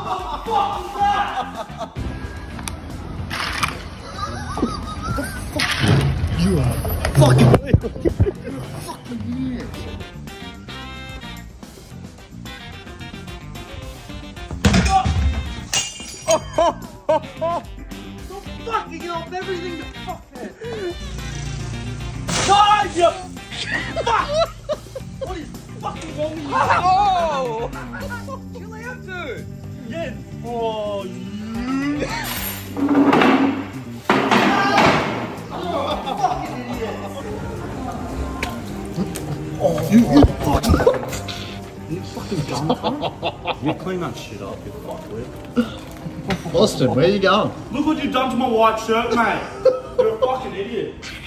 You are fucking fucking idiot. Stop fucking off everything, you fuckhead! God, you fuck! What is fucking wrong with you? Oh! Chill out, dude! Yeah. Oh, you fucking idiot! Oh, you fucking. You fucking dumb. You clean that shit up, you fuckwit. Boston, where are you going? Look what you've done to my white shirt, mate. You're a fucking idiot.